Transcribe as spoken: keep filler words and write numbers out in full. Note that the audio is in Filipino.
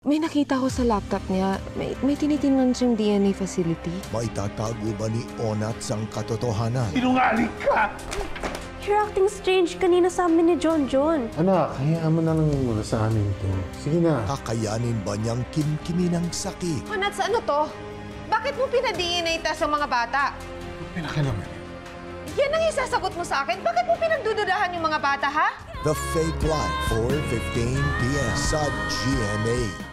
May nakita ko sa laptop niya. May, may tinitingnan siyang D N A facility. Maitatago ba ni Onats ang katotohanan? Sinungaling ka! You're acting strange kanina sa amin ni John John. Anak, hayaan mo na lang muna sa amin to. Sige na. Kakayanin ba niyang kimkimin ang sakit? Onats, ano to? Bakit mo pina-D N A test ang mga bata? Pinakilaman. Yan ang isasagot mo sa akin. Bakit mo pinagdududahan yung mga bata, ha? The Fake Life, four fifteen p m sa G M A.